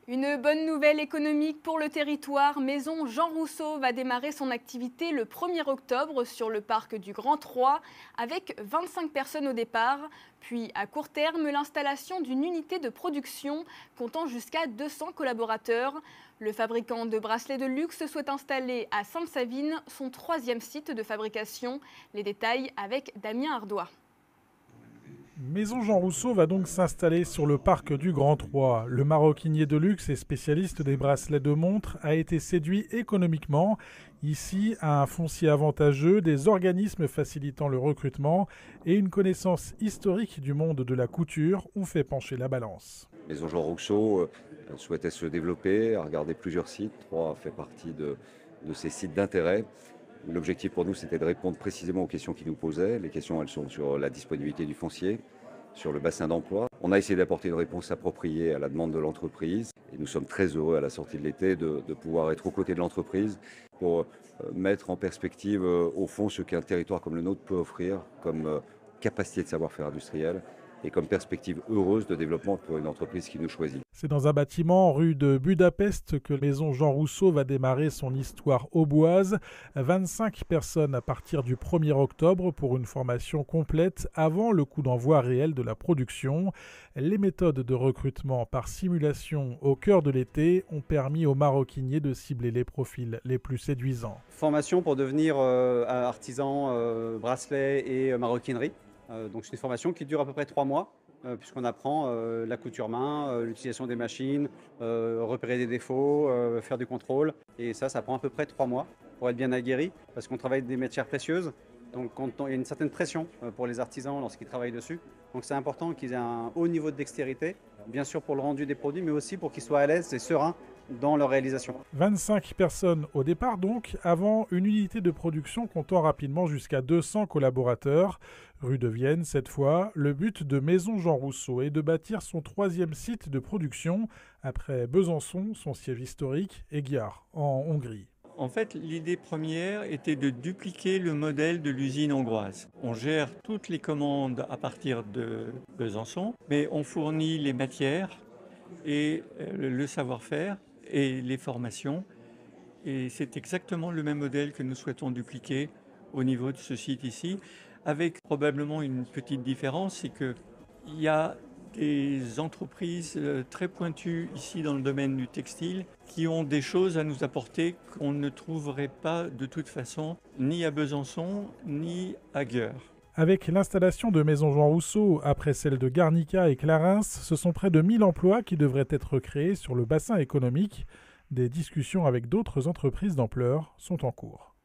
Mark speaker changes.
Speaker 1: Une bonne nouvelle économique pour le territoire. Maison Jean Rousseau va démarrer son activité le 1er octobre sur le parc du Grand Troie avec 25 personnes au départ. Puis à court terme, l'installation d'une unité de production comptant jusqu'à 200 collaborateurs. Le fabricant de bracelets de luxe souhaite installer à Sainte-Savine son 3e site de fabrication. Les détails avec Damien Ardois.
Speaker 2: Maison Jean Rousseau va donc s'installer sur le parc du Grand Troie. Le maroquinier de luxe et spécialiste des bracelets de montre a été séduit économiquement. Ici, un foncier avantageux, des organismes facilitant le recrutement et une connaissance historique du monde de la couture ont fait pencher la balance.
Speaker 3: Maison Jean Rousseau souhaitait se développer, a regardé plusieurs sites. Troyes fait partie de ces sites d'intérêt. L'objectif pour nous, c'était de répondre précisément aux questions qui nous posaient. Les questions, elles sont sur la disponibilité du foncier, sur le bassin d'emploi. On a essayé d'apporter une réponse appropriée à la demande de l'entreprise. Et nous sommes très heureux à la sortie de l'été de pouvoir être aux côtés de l'entreprise pour mettre en perspective, au fond, ce qu'un territoire comme le nôtre peut offrir comme capacité de savoir-faire industriel et comme perspective heureuse de développement pour une entreprise qui nous choisit.
Speaker 2: C'est dans un bâtiment rue de Budapest que Maison Jean Rousseau va démarrer son histoire auboise. 25 personnes à partir du 1er octobre pour une formation complète avant le coup d'envoi réel de la production. Les méthodes de recrutement par simulation au cœur de l'été ont permis aux maroquiniers de cibler les profils les plus séduisants.
Speaker 4: Formation pour devenir artisan bracelet et maroquinerie. Donc c'est une formation qui dure à peu près 3 mois, puisqu'on apprend la couture main, l'utilisation des machines, repérer des défauts, faire du contrôle. Et ça prend à peu près 3 mois pour être bien aguerri, parce qu'on travaille des matières précieuses. Donc il y a une certaine pression pour les artisans lorsqu'ils travaillent dessus. Donc c'est important qu'ils aient un haut niveau de dextérité, bien sûr pour le rendu des produits, mais aussi pour qu'ils soient à l'aise et sereins dans leur réalisation.
Speaker 2: 25 personnes au départ donc, avant une unité de production comptant rapidement jusqu'à 200 collaborateurs. Rue de Vienne cette fois, le but de Maison Jean Rousseau est de bâtir son 3e site de production après Besançon, son siège historique, et Gyár en Hongrie.
Speaker 5: En fait, l'idée première était de dupliquer le modèle de l'usine hongroise. On gère toutes les commandes à partir de Besançon, mais on fournit les matières et le savoir-faire et les formations. Et c'est exactement le même modèle que nous souhaitons dupliquer au niveau de ce site ici, avec probablement une petite différence, c'est qu'il y a des entreprises très pointues ici dans le domaine du textile qui ont des choses à nous apporter qu'on ne trouverait pas de toute façon ni à Besançon ni à Győr.
Speaker 2: Avec l'installation de Maison Jean Rousseau, après celle de Garnica et Clarins, ce sont près de 1000 emplois qui devraient être créés sur le bassin économique. Des discussions avec d'autres entreprises d'ampleur sont en cours.